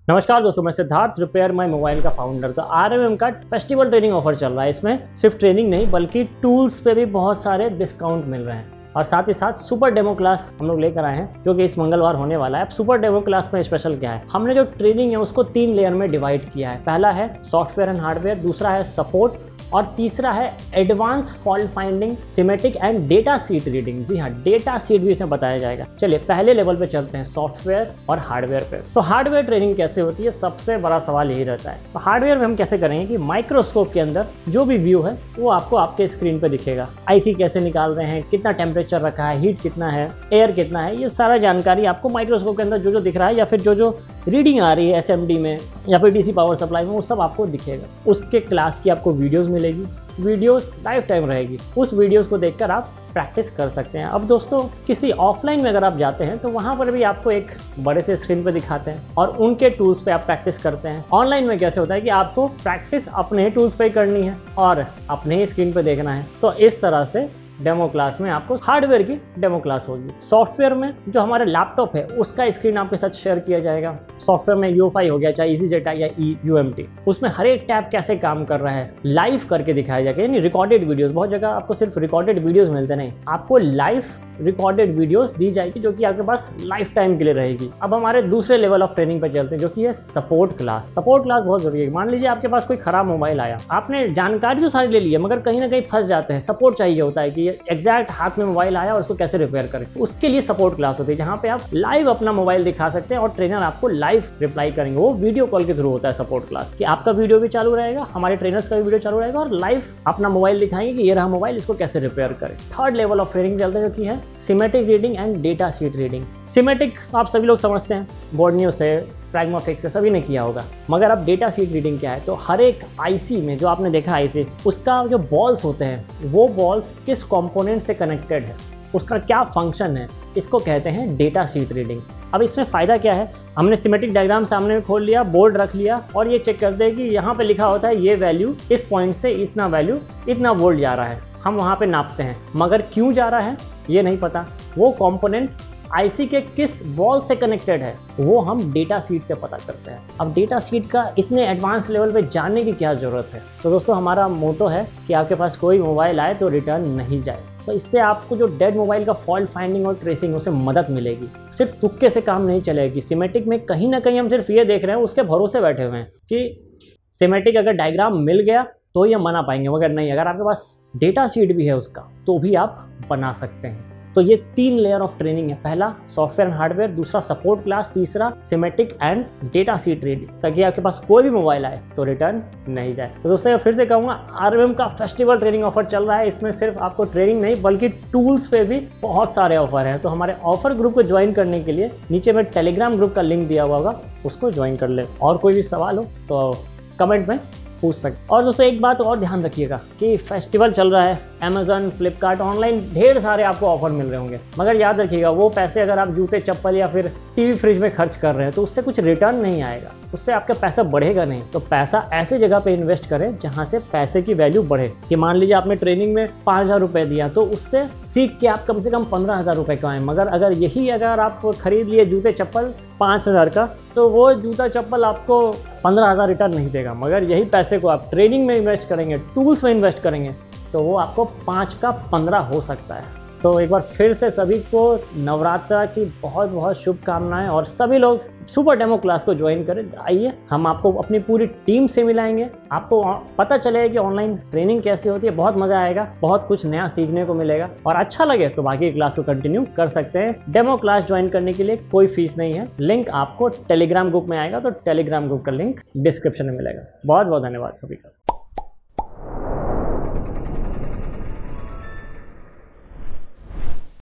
नमस्कार दोस्तों, मैं सिद्धार्थ रिपेयर माई मोबाइल का फाउंडर। तो RMM का फेस्टिवल ट्रेनिंग ऑफर चल रहा है। इसमें सिर्फ ट्रेनिंग नहीं बल्कि टूल्स पे भी बहुत सारे डिस्काउंट मिल रहे हैं और साथ ही साथ सुपर डेमो क्लास हम लोग लेकर आए हैं जो कि इस मंगलवार होने वाला है। अब सुपर डेमो क्लास में स्पेशल क्या है, हमने जो ट्रेनिंग है उसको 3 लेयर में डिवाइड किया है। पहला है सॉफ्टवेयर एंड हार्डवेयर, दूसरा है सपोर्ट और तीसरा है advance fault finding, schematic and data sheet reading. जी हाँ, डेटा सीट भी इसमें बताया जाएगा। चलिए पहले लेवल पे चलते हैं, सॉफ्टवेयर और हार्डवेयर पे। तो हार्डवेयर ट्रेनिंग कैसे होती है, सबसे बड़ा सवाल यही रहता है। तो हार्डवेयर में हम कैसे करेंगे कि माइक्रोस्कोप के अंदर जो भी व्यू है वो आपको आपके स्क्रीन पे दिखेगा। आईसी कैसे निकाल रहे हैं, कितना टेम्परेचर रखा है, हीट कितना है, एयर कितना है, ये सारा जानकारी आपको माइक्रोस्कोप के अंदर जो दिख रहा है या फिर जो रीडिंग आ रही है SMD में या फिर DC पावर सप्लाई में, वो सब आपको दिखेगा। उसके क्लास की आपको वीडियोस मिलेगी, वीडियोस लाइफ टाइम रहेगी। उस वीडियोस को देखकर आप प्रैक्टिस कर सकते हैं। अब दोस्तों, किसी ऑफलाइन में अगर आप जाते हैं तो वहाँ पर भी आपको एक बड़े से स्क्रीन पे दिखाते हैं और उनके टूल्स पे आप प्रैक्टिस करते हैं। ऑनलाइन में कैसे होता है कि आपको प्रैक्टिस अपने टूल्स पे करनी है और अपने ही स्क्रीन पे देखना है। तो इस तरह से डेमो क्लास में आपको हार्डवेयर की डेमो क्लास होगी। सॉफ्टवेयर में जो हमारा लैपटॉप है उसका स्क्रीन आपके साथ शेयर किया जाएगा। सॉफ्टवेयर में UEFI हो गया, चाहे EasyJet या UMT, उसमें हर एक टैब कैसे काम कर रहा है लाइव करके दिखाया जाएगा। यानी रिकॉर्डेड वीडियोस, बहुत जगह आपको सिर्फ रिकॉर्डेड वीडियोस मिलते नहीं, आपको लाइव रिकॉर्डेड वीडियोस दी जाएगी जो कि आपके पास लाइफ टाइम के लिए रहेगी। अब हमारे दूसरे लेवल ऑफ ट्रेनिंग पे चलते हैं जो कि है सपोर्ट क्लास। सपोर्ट क्लास बहुत जरूरी है। मान लीजिए आपके पास कोई खराब मोबाइल आया, आपने जानकारी तो सारी ले ली है मगर कहीं ना कहीं फंस जाते हैं। सपोर्ट चाहिए होता है कि एग्जैक्ट हाथ में मोबाइल आया और उसको कैसे रिपेयर करें। उसके लिए सपोर्ट क्लास होती है जहाँ पे आप लाइव अपना मोबाइल दिखा सकते हैं और ट्रेनर आपको लाइव रिप्लाई करेंगे। वो वीडियो कॉल के थ्रू होता है सपोर्ट क्लास, कि आपका वीडियो भी चालू रहेगा, हमारे ट्रेनर्स का भी वीडियो चालू रहेगा और लाइव अपना मोबाइल दिखाएंगे कि ये रहा मोबाइल, इसको कैसे रिपेयर करें। थर्ड लेवल ऑफ ट्रेनिंग चलते हैं जो कि है schematic reading and data sheet reading. Schematic आप सभी लोग समझते हैं, बोर्ड न्यूज से, प्रैग्माफिक्स से सभी ने किया होगा। मगर अब डेटा सीट रीडिंग क्या है, तो हर एक आईसी में जो आपने देखा आईसी, उसका जो बॉल्स होते हैं वो बॉल्स किस कंपोनेंट से कनेक्टेड है, उसका क्या फंक्शन है, इसको कहते हैं डेटा सीट रीडिंग। अब इसमें फ़ायदा क्या है, हमने सिमेटिक डायग्राम सामने में खोल लिया, बोर्ड रख लिया और ये चेक करते हैं कि यहाँ पे लिखा होता है ये वैल्यू इस पॉइंट से इतना वैल्यू इतना वोल्ट जा रहा है, हम वहाँ पे नापते हैं। मगर क्यों जा रहा है ये नहीं पता, वो कंपोनेंट आईसी के किस बॉल से कनेक्टेड है वो हम डेटा सीट से पता करते हैं। अब डेटा सीट का इतने एडवांस लेवल पे जानने की क्या ज़रूरत है। तो दोस्तों, हमारा मोटो है कि आपके पास कोई मोबाइल आए तो रिटर्न नहीं जाए। तो इससे आपको जो डेड मोबाइल का फॉल्ट फाइंडिंग और ट्रेसिंग उससे मदद मिलेगी। सिर्फ तुक्के से काम नहीं चलेगी। सिमेटिक में कहीं ना कहीं हम सिर्फ ये देख रहे हैं, उसके भरोसे बैठे हुए हैं कि सिमेटिक अगर डायग्राम मिल गया तो ये बना पाएंगे, मगर नहीं, अगर आपके पास डेटा सीट भी है उसका तो भी आप बना सकते हैं। तो ये 3 लेयर ऑफ ट्रेनिंग है। पहला सॉफ्टवेयर एंड हार्डवेयर, दूसरा सपोर्ट क्लास, तीसरा schematic and data sheet reading, ताकि आपके पास कोई भी मोबाइल आए तो रिटर्न नहीं जाए। तो दोस्तों, फिर से कहूँगा, RMM का फेस्टिवल ट्रेनिंग ऑफर चल रहा है। इसमें सिर्फ आपको ट्रेनिंग नहीं बल्कि टूल्स पे भी बहुत सारे ऑफर हैं। तो हमारे ऑफर ग्रुप को ज्वाइन करने के लिए नीचे में टेलीग्राम ग्रुप का लिंक दिया हुआ होगा, उसको ज्वाइन कर ले। और कोई भी सवाल हो तो कमेंट में पूछ सकते। और दोस्तों, एक बात और ध्यान रखिएगा कि फेस्टिवल चल रहा है, Amazon, फ्लिपकार्ट, ऑनलाइन ढेर सारे आपको ऑफर मिल रहे होंगे। मगर याद रखिएगा, वो पैसे अगर आप जूते चप्पल या फिर टीवी फ्रिज में खर्च कर रहे हैं तो उससे कुछ रिटर्न नहीं आएगा, उससे आपका पैसा बढ़ेगा नहीं। तो पैसा ऐसे जगह पे इन्वेस्ट करें जहाँ से पैसे की वैल्यू बढ़े। कि मान लीजिए आपने ट्रेनिंग में 5,000 रुपये दिया तो उससे सीख के आप कम से कम 15,000 रुपये कमाएं। मगर अगर आप खरीद लिए जूते चप्पल 5,000 का, तो वो जूता चप्पल आपको 15,000 रिटर्न नहीं देगा। मगर यही पैसे को आप ट्रेनिंग में इन्वेस्ट करेंगे, टूल्स में इन्वेस्ट करेंगे, तो वो आपको 5 का 15 हो सकता है। तो एक बार फिर से सभी को नवरात्रा की बहुत बहुत शुभकामनाएं और सभी लोग सुपर डेमो क्लास को ज्वाइन करें। आइए, हम आपको अपनी पूरी टीम से मिलाएंगे, आपको पता चलेगा कि ऑनलाइन ट्रेनिंग कैसे होती है। बहुत मजा आएगा, बहुत कुछ नया सीखने को मिलेगा और अच्छा लगे तो बाकी क्लास को कंटिन्यू कर सकते हैं। डेमो क्लास ज्वाइन करने के लिए कोई फीस नहीं है। लिंक आपको टेलीग्राम ग्रुप में आएगा, तो टेलीग्राम ग्रुप का लिंक डिस्क्रिप्शन में मिलेगा। बहुत बहुत धन्यवाद सभी का।